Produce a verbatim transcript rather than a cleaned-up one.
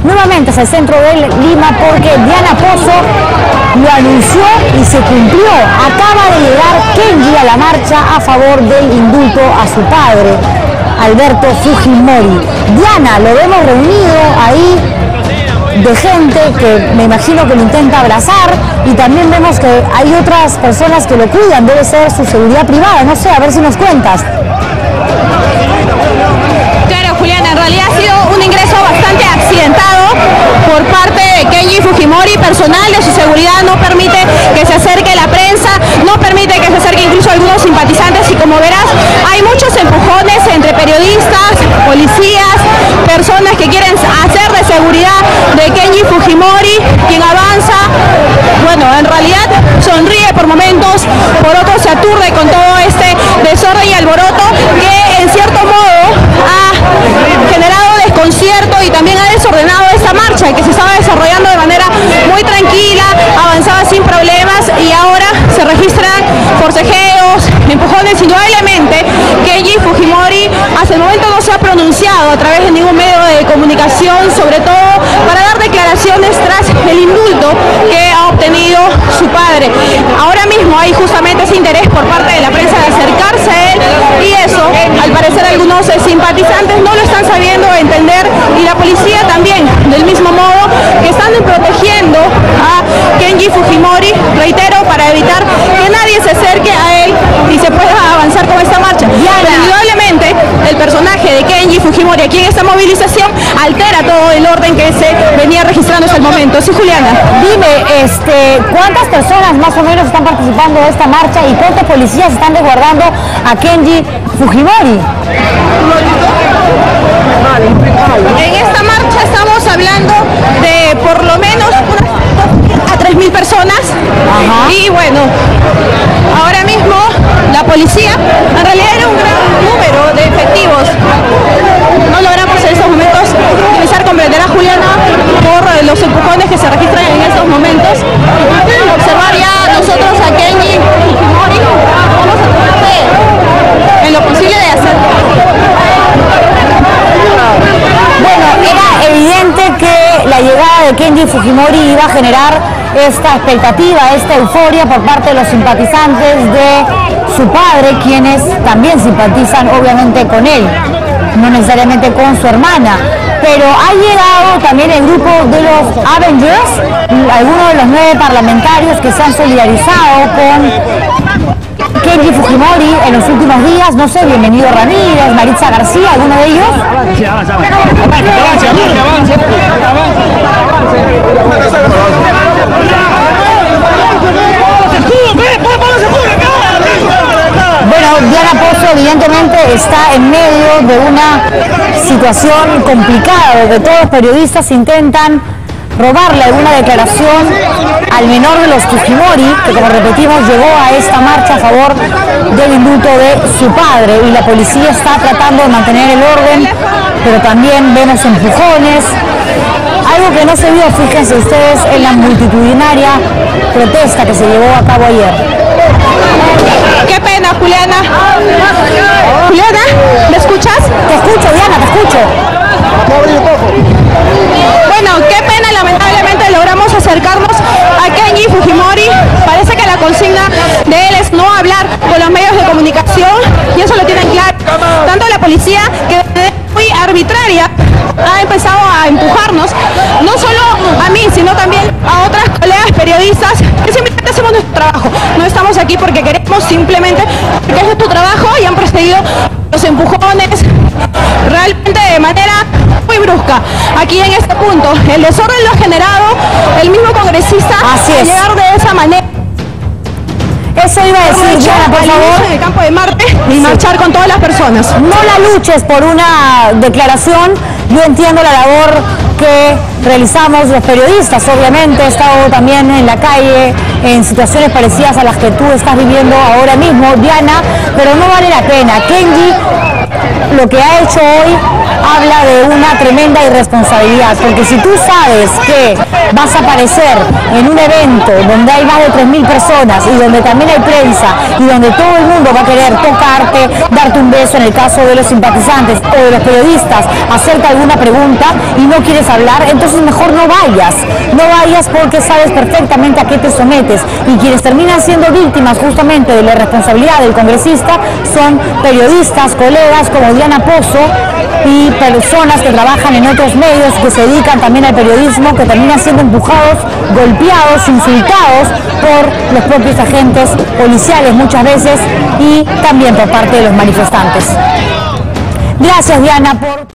nuevamente hacia el centro de Lima porque Diana Pozo lo anunció y se cumplió. Acaba de llegar Kenji a la marcha a favor del indulto a su padre, Alberto Fujimori. Diana, lo vemos reunido ahí de gente que me imagino que lo intenta abrazar, y también vemos que hay otras personas que lo cuidan, debe ser su seguridad privada, no sé, a ver si nos cuentas. Claro, Juliana, en realidad ha sido un ingreso bastante accidentado por parte de Kenji Fujimori. Personal de su seguridad no permite que se acerque la prensa, no permite que se acerque incluso algunos simpatizantes, y como verás hay muchos empujones entre periodistas, policías, personas que quieren hacer de seguridad de Kenji Fujimori, quien avanza, bueno, en realidad sonríe por momentos, por otros se aturde con todo este desorden y alboroto que en cierto modo ha generado desconcierto y también ha desordenado esta marcha que se estaba desarrollando de manera muy tranquila, avanzaba sin problemas, y ahora se registran forcejeos, empujones. Indudablemente Kenji Fujimori hasta el momento no se ha pronunciado a través de ningún medio de comunicación, sobre todo para dar declaraciones tras el indulto que ha obtenido su padre. Ahora mismo hay justamente ese interés por parte de la prensa de acercarse a él, y eso al parecer algunos simpatizantes no lo están sabiendo entender, y la policía también del mismo modo, que están protegiendo a Kenji Fujimori, reitero, para evitar que nadie se acerque a él y se pueda avanzar con esta marcha. Pero indudablemente el personaje de Kenji Fujimori aquí en esta movilización altera todo el orden que se venía registrando hasta el momento. Sí, Juliana. Dime, este, ¿cuántas personas más o menos están participando de esta marcha y cuántos policías están resguardando a Kenji Fujimori? En esta marcha estamos hablando de por lo menos unas a tres mil personas. Ajá. Y bueno, ahora mismo la policía, en realidad era un gran número de efectivos. No logramos en estos momentos utilizar, comprenderá Juliana, por los empujones que se registran en estos momentos. Observar ya nosotros a Kenji Fujimori, vamos a tratar de, en lo posible, de hacer. Bueno, era evidente que la llegada de Kenji Fujimori iba a generar esta expectativa, esta euforia por parte de los simpatizantes de su padre, quienes también simpatizan obviamente con él, no necesariamente con su hermana. Pero ha llegado también el grupo de los Avengers, algunos de los nueve parlamentarios que se han solidarizado con Kenji Fujimori en los últimos días. No sé, bienvenido Ramírez, Maritza García, ¿alguno de ellos? Bueno, Diana Pozo evidentemente está en medio de una situación complicada, donde todos los periodistas intentan robarle alguna declaración al menor de los Fujimori, que como repetimos llegó a esta marcha a favor del indulto de su padre, y la policía está tratando de mantener el orden, pero también vemos empujones, algo que no se vio, fíjense ustedes, en la multitudinaria protesta que se llevó a cabo ayer. Qué pena, Juliana. Juliana, ¿me escuchas? Te escucho, Diana, te escucho. Bueno, qué pena, lamentablemente logramos acercarnos a Kenji Fujimori. Parece que la consigna de él es no hablar con los medios de comunicación, y eso lo tienen claro tanto la policía, que de muy arbitraria ha empezado a empujarnos, no solo a mí, sino también a otras colegas periodistas que simplemente hacemos nuestro trabajo. No estamos aquí porque queremos, simplemente porque es nuestro trabajo, y han procedido los empujones realmente de manera muy brusca. Aquí en este punto, el desorden lo ha generado el mismo congresista. Así es. A llegar de esa manera. Eso iba a decir, Diana, por favor. En el campo de Marte y sí. Marchar con todas las personas. No la luches por una declaración. Yo entiendo la labor que realizamos los periodistas. Obviamente he estado también en la calle en situaciones parecidas a las que tú estás viviendo ahora mismo, Diana, pero no vale la pena. Kenji lo que ha hecho hoy habla de una tremenda irresponsabilidad, porque si tú sabes que vas a aparecer en un evento donde hay más de tres mil personas y donde también hay prensa y donde todo el mundo va a querer tocarte, darte un beso en el caso de los simpatizantes o de los periodistas, hacerte alguna pregunta y no quieres hablar, entonces mejor no vayas, no vayas porque sabes perfectamente a qué te sometes, y quienes terminan siendo víctimas justamente de la irresponsabilidad del congresista son periodistas, colegas como Diana Pozo y personas que trabajan en otros medios que se dedican también al periodismo, que terminan siendo empujados, golpeados, insultados por los propios agentes policiales muchas veces y también por parte de los manifestantes. Gracias, Diana, por...